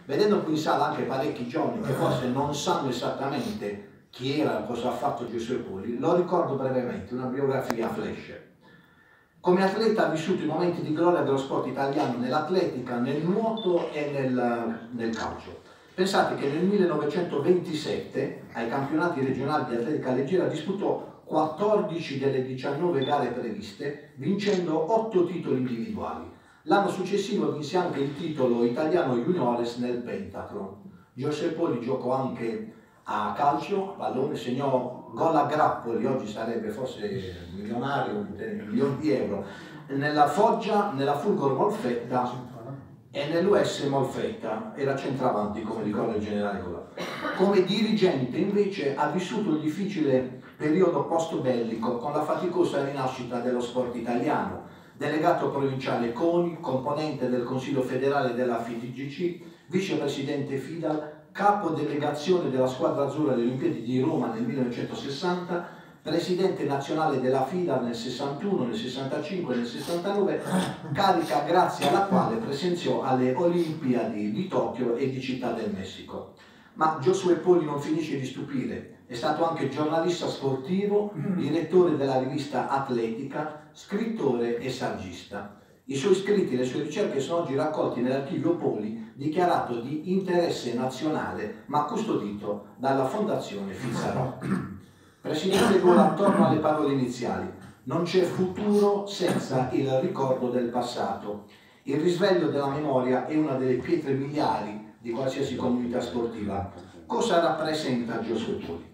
Vedendo qui in sala anche parecchi giovani che forse non sanno esattamente chi era, cosa ha fatto Giosuè Poli, lo ricordo brevemente, una biografia flash. Come atleta ha vissuto i momenti di gloria dello sport italiano nell'atletica, nel nuoto e nel calcio. Pensate che nel 1927 ai campionati regionali di atletica leggera disputò 14 delle 19 gare previste, vincendo 8 titoli individuali. L'anno successivo vinse anche il titolo italiano juniores nel pentathlon. Giosuè Poli giocò anche a calcio, pallone, segnò gol a grappoli, oggi sarebbe forse milionario, un milione di euro, nella Foggia, nella Fulgor Molfetta e nell'US Molfetta, era centravanti come ricorda il generale Gola. Come dirigente invece ha vissuto il difficile periodo post-bellico con la faticosa rinascita dello sport italiano, delegato provinciale CONI, componente del Consiglio federale della FIGC, vicepresidente FIDAL, capo delegazione della squadra azzurra delle Olimpiadi di Roma nel 1960, presidente nazionale della FIDAL nel 61, nel 65 e nel 69, carica grazie alla quale presenziò alle Olimpiadi di Tokyo e di Città del Messico. Ma Giosuè Poli non finisce di stupire, è stato anche giornalista sportivo, direttore della rivista Atletica, scrittore e saggista. I suoi scritti e le sue ricerche sono oggi raccolti nell'archivio Poli, dichiarato di interesse nazionale, ma custodito dalla Fondazione Fizzarò. Presidente Gola, torno alle parole iniziali. Non c'è futuro senza il ricordo del passato. Il risveglio della memoria è una delle pietre miliari di qualsiasi comunità sportiva. Cosa rappresenta Giosuè Poli?